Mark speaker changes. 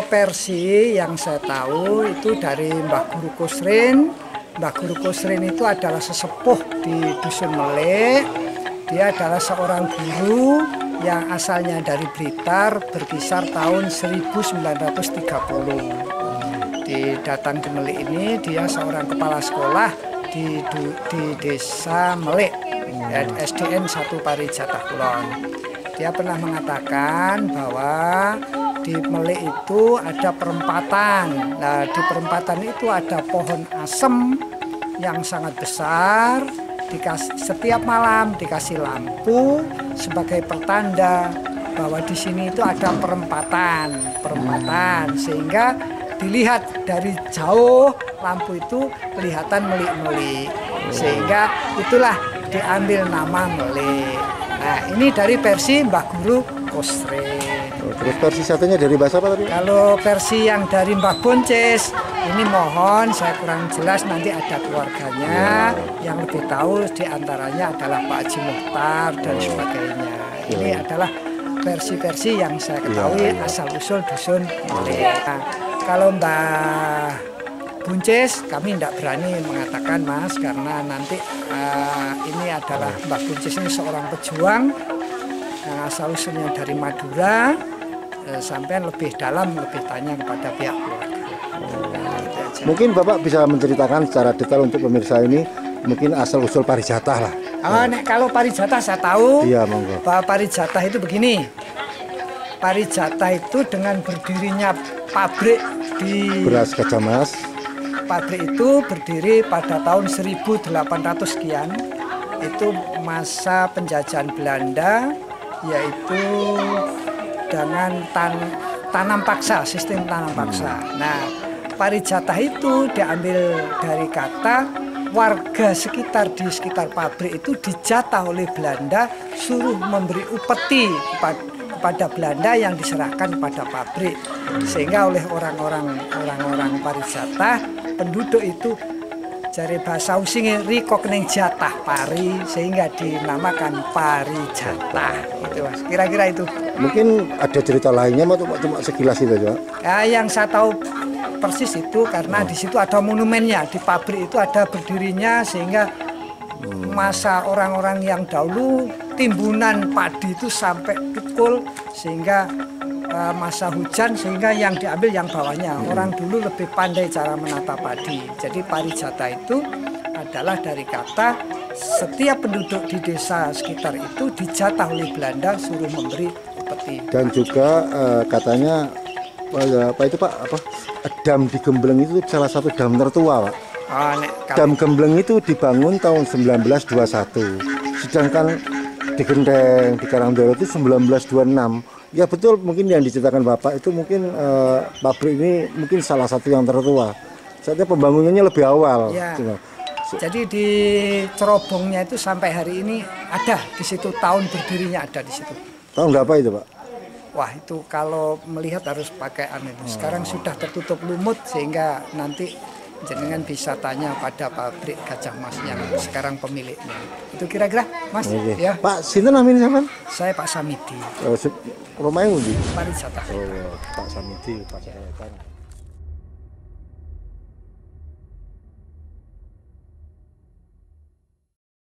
Speaker 1: versi yang saya tahu itu dari Mbah Guru Kusrin. Mbah Guru Kusrin itu adalah sesepuh di Dusun Melek. Dia adalah seorang guru yang asalnya dari Blitar, berkisar tahun 1930. Datang ke Melek ini, dia seorang kepala sekolah di desa Melek, SDN 1 Parijatah Kulon. Dia pernah mengatakan bahwa di Melek itu ada perempatan. Nah, di perempatan itu ada pohon asem yang sangat besar. Setiap malam dikasih lampu sebagai pertanda bahwa di sini itu ada perempatan, sehingga dilihat dari jauh lampu itu kelihatan melik-melik, sehingga itulah diambil nama Melek. Nah, ini dari versi Mbah Guru Kusrin.
Speaker 2: Terus versi satunya dari bahasa apa tadi?
Speaker 1: Kalau versi yang dari Mbah Bonces, ini mohon saya kurang jelas, nanti ada keluarganya yang lebih tahu, diantaranya adalah Pak Haji Muhtar dan sebagainya. Ini adalah versi-versi yang saya ketahui asal-usul Dusun Melek. Nah, kalau Mbah Buncis kami tidak berani mengatakan, Mas, karena nanti ini adalah Mbah Buncis ini seorang pejuang asal-usulnya dari Madura. Sampai lebih dalam, lebih tanya kepada pihak keluarga.
Speaker 2: Mungkin Bapak bisa menceritakan secara detail untuk pemirsa ini, mungkin asal-usul Parijatah lah.
Speaker 1: Kalau Parijatah saya tahu, bahwa Parijatah itu begini. Parijatah itu dengan berdirinya pabrik di
Speaker 2: beras Kacamas.
Speaker 1: Pabrik itu berdiri pada tahun 1800 sekian. Itu masa penjajahan Belanda, yaitu dengan tanam paksa, sistem tanam paksa. Nah, Parijatah itu diambil dari kata warga sekitar di sekitar pabrik itu dijatah oleh Belanda, suruh memberi upeti kepada Belanda yang diserahkan pada pabrik, sehingga oleh orang-orang Parijatah, penduduk itu dari bahasa Usinge rikok neng jatah pari, sehingga dinamakan Parijatah. Itu, Mas. Kira-kira itu.
Speaker 2: Mungkin ada cerita lainnya, cuma sekilas itu aja.
Speaker 1: Ya, yang saya tahu persis itu karena di situ ada monumennya, di pabrik itu ada berdirinya, sehingga masa orang-orang yang dahulu timbunan padi itu sampai tukul, sehingga masa hujan, sehingga yang diambil yang bawahnya. Orang dulu lebih pandai cara menata padi. Jadi Parijatah itu adalah dari kata setiap penduduk di desa sekitar itu dijatah oleh Belanda, suruh memberi upeti.
Speaker 2: Dan juga katanya dam di Gembleng itu salah satu dam tertua, Pak. Dam Gembleng itu dibangun tahun 1921, sedangkan di Gendeng, di Karangdoro itu 1926. Ya betul, mungkin yang diceritakan Bapak itu mungkin pabrik ini mungkin salah satu yang tertua. Saatnya pembangunannya lebih awal.
Speaker 1: Ya. Jadi di cerobongnya itu sampai hari ini ada di situ, tahun berdirinya ada di situ.
Speaker 2: Tahun berapa itu, Pak?
Speaker 1: Wah, itu kalau melihat harus pakai Sekarang sudah tertutup lumut, sehingga nanti jenengan bisa tanya pada pabrik Gajah Mas yang sekarang pemiliknya. Itu kira-kira, Mas. Ya.
Speaker 2: Pak, sinten namanya sampean?
Speaker 1: Saya Pak Samidi.
Speaker 2: Rumahnya di
Speaker 1: Parijatah.
Speaker 2: Pak Samidi, Pak Samidi.